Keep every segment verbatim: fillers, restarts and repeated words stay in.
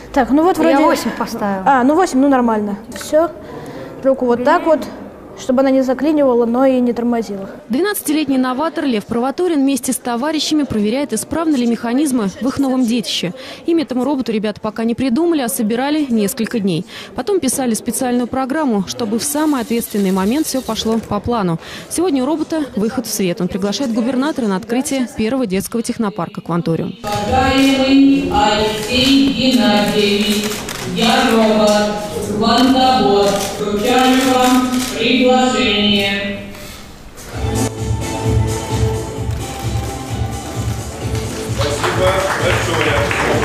Так, ну вот вроде... Я восемь поставила. А, ну восемь, ну нормально. Все. Руку вот так вот, чтобы она не заклинивала, но и не тормозила. двенадцатилетний новатор Лев Провоторин вместе с товарищами проверяет, исправны ли механизмы в их новом детище. Имя этому роботу ребята пока не придумали, а собирали несколько дней. Потом писали специальную программу, чтобы в самый ответственный момент все пошло по плану. Сегодня у робота выход в свет. Он приглашает губернатора на открытие первого детского технопарка «Кванториум». Уважаемый Алексей Геннадьевич, я робот, квантобот, вручаю вам приглашение. Спасибо большое.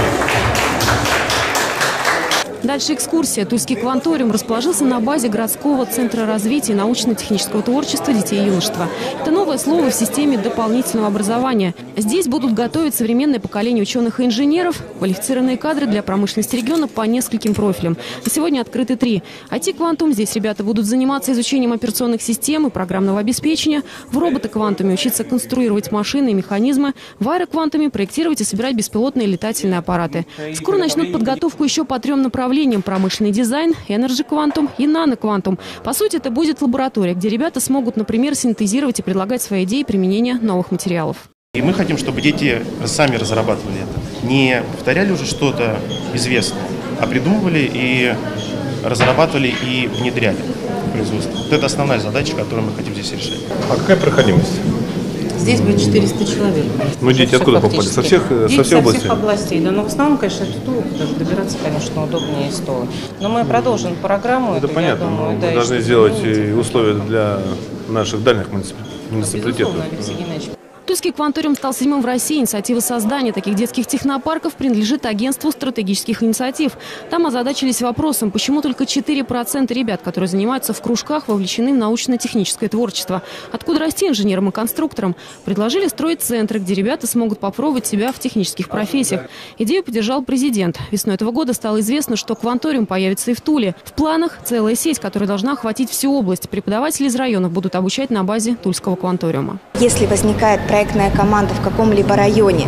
Дальше экскурсия. Тульский «Кванториум» расположился на базе городского центра развития научно-технического творчества детей и юношества. Это новое слово в системе дополнительного образования. Здесь будут готовить современное поколение ученых и инженеров, квалифицированные кадры для промышленности региона по нескольким профилям. На сегодня открыты три. ай ти-квантум. Здесь ребята будут заниматься изучением операционных систем и программного обеспечения. В роботоквантуме учиться конструировать машины и механизмы. В аэроквантуме проектировать и собирать беспилотные летательные аппараты. Скоро начнут подготовку еще по трем направлениям. Промышленный дизайн, Energy Quantum и Nano Quantum. По сути, это будет лаборатория, где ребята смогут, например, синтезировать и предлагать свои идеи применения новых материалов. И мы хотим, чтобы дети сами разрабатывали это. Не повторяли уже что-то известное, а придумывали и разрабатывали и внедряли в производство. Вот это основная задача, которую мы хотим здесь решить. А какая проходимость? Здесь будет четыреста человек. Ну, дети откуда попали? Со всех, дети со всех со областей? всех областей, да. Но в основном, конечно, это Тула, потому что добираться, конечно, удобнее из Тулы. Но мы продолжим программу. Это эту, понятно, думаю, но да, мы должны сделать и условия для наших дальних муниципалитетов. Безусловно, Алексей Геннадьевич. Тульский «Кванториум» стал седьмым в России. Инициатива создания таких детских технопарков принадлежит агентству стратегических инициатив. Там озадачились вопросом, почему только четыре процента ребят, которые занимаются в кружках, вовлечены в научно-техническое творчество. Откуда расти инженерам и конструкторам? Предложили строить центры, где ребята смогут попробовать себя в технических профессиях. Идею поддержал президент. Весной этого года стало известно, что «Кванториум» появится и в Туле. В планах целая сеть, которая должна охватить всю область. Преподаватели из районов будут обучать на базе Тульского «Кванториума». Если возникает проектная команда в каком-либо районе,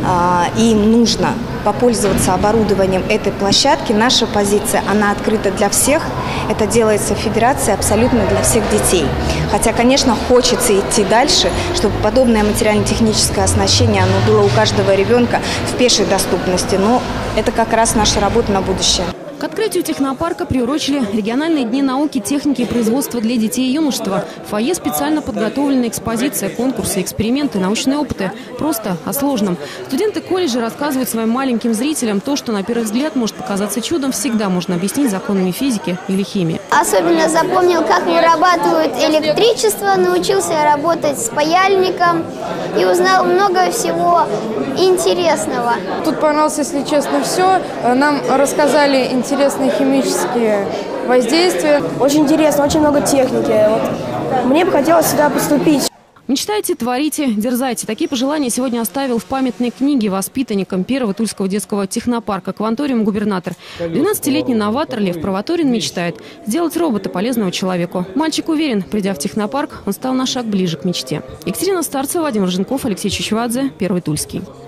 и им нужно попользоваться оборудованием этой площадки, наша позиция, она открыта для всех. Это делается в федерации абсолютно для всех детей. Хотя, конечно, хочется идти дальше, чтобы подобное материально-техническое оснащение оно было у каждого ребенка в пешей доступности. Но это как раз наша работа на будущее. К открытию технопарка приурочили региональные дни науки, техники и производства для детей и юношества. В фойе специально подготовлена экспозиция, конкурсы, эксперименты, научные опыты. Просто о сложном. Студенты колледжа рассказывают своим маленьким зрителям то, что на первый взгляд может показаться чудом, всегда можно объяснить законами физики или химии. Особенно запомнил, как вырабатывают электричество, научился работать с паяльником и узнал много всего интересного. Тут понравилось, если честно, все. Нам рассказали интересно. Интересные химические воздействия. Очень интересно, очень много техники. Вот. Мне бы хотелось сюда поступить. Мечтайте, творите, дерзайте. Такие пожелания сегодня оставил в памятной книге воспитанникам первого Тульского детского технопарка «Кванториум» губернатор. двенадцатилетний новатор Лев Провоторин мечтает сделать робота полезного человеку. Мальчик уверен, придя в технопарк, он стал на шаг ближе к мечте. Екатерина Старцева, Вадим Роженков, Алексей Чучвадзе, Первый Тульский.